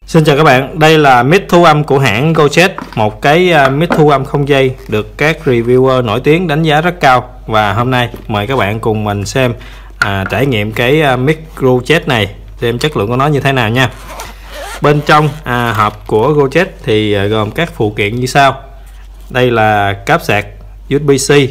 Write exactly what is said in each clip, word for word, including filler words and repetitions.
Xin chào các bạn, đây là mic thu âm của hãng GoJet, một cái mic thu âm không dây được các reviewer nổi tiếng đánh giá rất cao. Và hôm nay mời các bạn cùng mình xem à, trải nghiệm cái mic GoJet này, xem chất lượng của nó như thế nào nha. Bên trong à, hộp của GoJet thì à, gồm các phụ kiện như sau. Đây là cáp sạc u ét bê-C,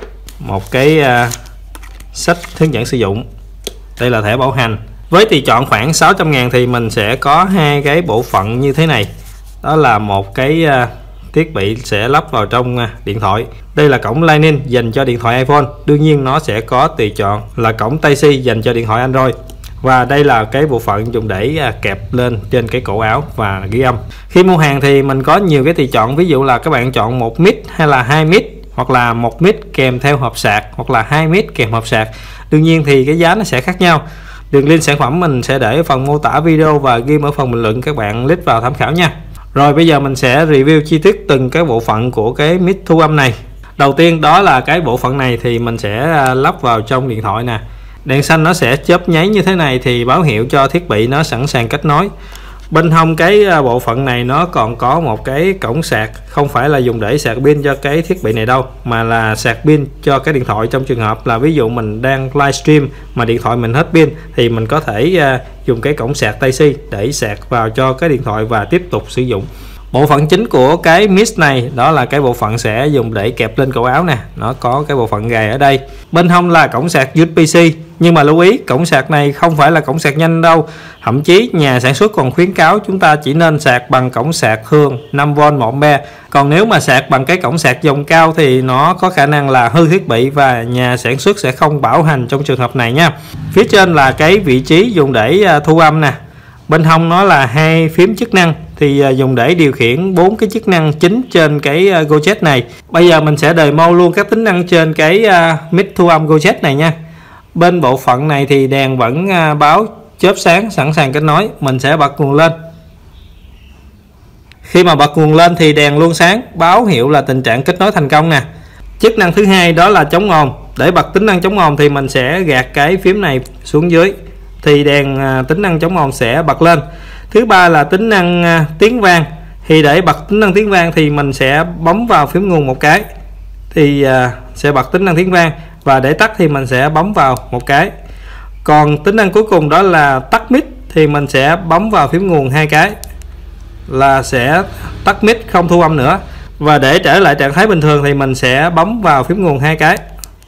một cái à, sách hướng dẫn sử dụng. Đây là thẻ bảo hành. Với tùy chọn khoảng sáu trăm ngàn thì mình sẽ có hai cái bộ phận như thế này. Đó là một cái uh, thiết bị sẽ lắp vào trong uh, điện thoại. Đây là cổng Lightning dành cho điện thoại iPhone. Đương nhiên nó sẽ có tùy chọn là cổng Type-C dành cho điện thoại Android. Và đây là cái bộ phận dùng để uh, kẹp lên trên cái cổ áo và ghi âm. Khi mua hàng thì mình có nhiều cái tùy chọn. Ví dụ là các bạn chọn một mic hay là hai mic, hoặc là một mic kèm theo hộp sạc, hoặc là hai mic kèm hộp sạc. Đương nhiên thì cái giá nó sẽ khác nhau. Đường link sản phẩm mình sẽ để ở phần mô tả video và ghi ở phần bình luận, các bạn click vào tham khảo nha. Rồi bây giờ mình sẽ review chi tiết từng cái bộ phận của cái mic thu âm này. Đầu tiên đó là cái bộ phận này thì mình sẽ lắp vào trong điện thoại nè. Đèn xanh nó sẽ chớp nháy như thế này thì báo hiệu cho thiết bị nó sẵn sàng kết nối. Bên hông cái bộ phận này nó còn có một cái cổng sạc, không phải là dùng để sạc pin cho cái thiết bị này đâu, mà là sạc pin cho cái điện thoại. Trong trường hợp là ví dụ mình đang livestream mà điện thoại mình hết pin thì mình có thể uh, dùng cái cổng sạc Type-C để sạc vào cho cái điện thoại và tiếp tục sử dụng. Bộ phận chính của cái mic này đó là cái bộ phận sẽ dùng để kẹp lên cổ áo nè. Nó có cái bộ phận gài ở đây. Bên hông là cổng sạc u ét bê-C. Nhưng mà lưu ý, cổng sạc này không phải là cổng sạc nhanh đâu. Thậm chí nhà sản xuất còn khuyến cáo chúng ta chỉ nên sạc bằng cổng sạc thường năm vôn một ampe. Còn nếu mà sạc bằng cái cổng sạc dòng cao thì nó có khả năng là hư thiết bị và nhà sản xuất sẽ không bảo hành trong trường hợp này nha. Phía trên là cái vị trí dùng để thu âm nè. Bên hông nó là hai phím chức năng thì dùng để điều khiển bốn cái chức năng chính trên cái GoJet này. Bây giờ mình sẽ demo luôn các tính năng trên cái mic thu âm GoJet này nha. Bên bộ phận này thì đèn vẫn báo chớp sáng sẵn sàng kết nối. Mình sẽ bật nguồn lên. Khi mà bật nguồn lên thì đèn luôn sáng, báo hiệu là tình trạng kết nối thành công nè. Chức năng thứ hai đó là chống ồn. Để bật tính năng chống ồn thì mình sẽ gạt cái phím này xuống dưới thì đèn tính năng chống ồn sẽ bật lên. Thứ ba là tính năng tiếng vang. Thì để bật tính năng tiếng vang thì mình sẽ bấm vào phím nguồn một cái thì sẽ bật tính năng tiếng vang, và để tắt thì mình sẽ bấm vào một cái. Còn tính năng cuối cùng đó là tắt mic thì mình sẽ bấm vào phím nguồn hai cái là sẽ tắt mic, không thu âm nữa. Và để trở lại trạng thái bình thường thì mình sẽ bấm vào phím nguồn hai cái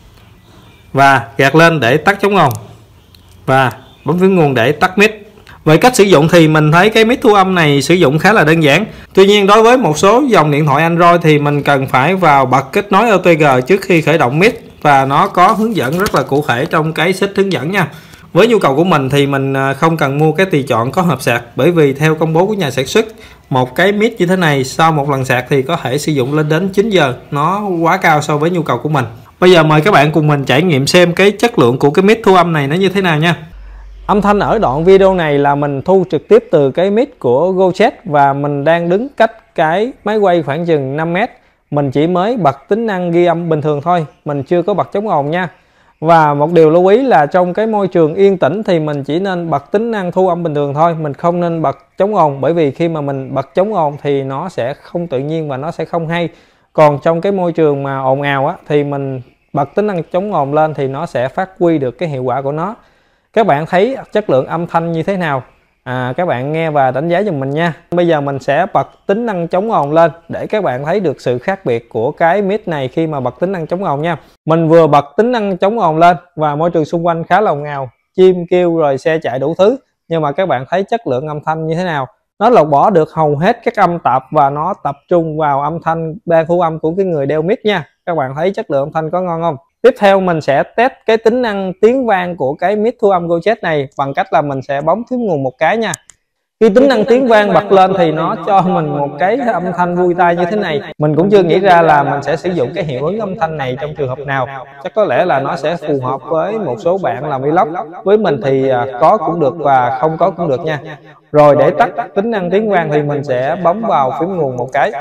và gạt lên để tắt chống ồn, và bấm phím nguồn để tắt mic. Về cách sử dụng thì mình thấy cái mic thu âm này sử dụng khá là đơn giản. Tuy nhiên đối với một số dòng điện thoại Android thì mình cần phải vào bật kết nối o tê giê trước khi khởi động mic, và nó có hướng dẫn rất là cụ thể trong cái sách hướng dẫn nha. Với nhu cầu của mình thì mình không cần mua cái tùy chọn có hộp sạc, bởi vì theo công bố của nhà sản xuất, một cái mic như thế này sau một lần sạc thì có thể sử dụng lên đến chín giờ. Nó quá cao so với nhu cầu của mình. Bây giờ mời các bạn cùng mình trải nghiệm xem cái chất lượng của cái mic thu âm này nó như thế nào nha. Âm thanh ở đoạn video này là mình thu trực tiếp từ cái mic của GoJet, và mình đang đứng cách cái máy quay khoảng chừng năm mét. Mình chỉ mới bật tính năng ghi âm bình thường thôi, mình chưa có bật chống ồn nha. Và một điều lưu ý là trong cái môi trường yên tĩnh thì mình chỉ nên bật tính năng thu âm bình thường thôi, mình không nên bật chống ồn, bởi vì khi mà mình bật chống ồn thì nó sẽ không tự nhiên và nó sẽ không hay. Còn trong cái môi trường mà ồn ào á thì mình bật tính năng chống ồn lên thì nó sẽ phát huy được cái hiệu quả của nó. Các bạn thấy chất lượng âm thanh như thế nào? À, các bạn nghe và đánh giá giùm mình nha. Bây giờ mình sẽ bật tính năng chống ồn lên để các bạn thấy được sự khác biệt của cái mic này khi mà bật tính năng chống ồn nha. Mình vừa bật tính năng chống ồn lên và môi trường xung quanh khá là ồn ào, chim kêu rồi xe chạy đủ thứ. Nhưng mà các bạn thấy chất lượng âm thanh như thế nào? Nó lọc bỏ được hầu hết các âm tạp và nó tập trung vào âm thanh đang thu âm của cái người đeo mic nha. Các bạn thấy chất lượng âm thanh có ngon không? Tiếp theo mình sẽ test cái tính năng tiếng vang của cái mic thu âm GoJet này bằng cách là mình sẽ bấm phím nguồn một cái nha. Khi tính năng tiếng vang bật lên thì nó cho mình một cái âm thanh vui tai như thế này. Mình cũng chưa nghĩ ra là mình sẽ sử dụng cái hiệu ứng âm thanh này trong trường hợp nào. Chắc có lẽ là nó sẽ phù hợp với một số bạn làm vlog. Với mình thì có cũng được và không có cũng được nha. Rồi để tắt tính năng tiếng vang thì mình sẽ bấm vào phím nguồn một cái.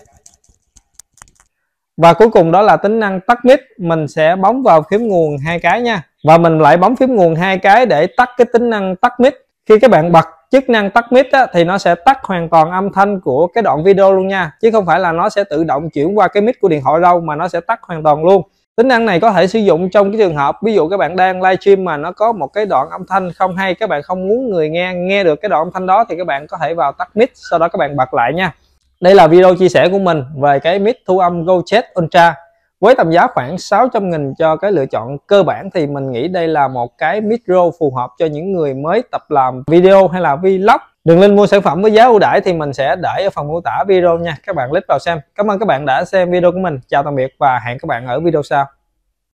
Và cuối cùng đó là tính năng tắt mic, mình sẽ bấm vào phím nguồn hai cái nha. Và mình lại bấm phím nguồn hai cái để tắt cái tính năng tắt mic. Khi các bạn bật chức năng tắt mic á, thì nó sẽ tắt hoàn toàn âm thanh của cái đoạn video luôn nha, chứ không phải là nó sẽ tự động chuyển qua cái mic của điện thoại đâu, mà nó sẽ tắt hoàn toàn luôn. Tính năng này có thể sử dụng trong cái trường hợp ví dụ các bạn đang livestream mà nó có một cái đoạn âm thanh không hay, các bạn không muốn người nghe nghe được cái đoạn âm thanh đó thì các bạn có thể vào tắt mic, sau đó các bạn bật lại nha. Đây là video chia sẻ của mình về cái mic thu âm GoChat Ultra với tầm giá khoảng sáu trăm nghìn cho cái lựa chọn cơ bản, thì mình nghĩ đây là một cái micro phù hợp cho những người mới tập làm video hay là vlog. Đường link mua sản phẩm với giá ưu đãi thì mình sẽ để ở phần mô tả video nha, các bạn click vào xem. Cảm ơn các bạn đã xem video của mình. Chào tạm biệt và hẹn các bạn ở video sau.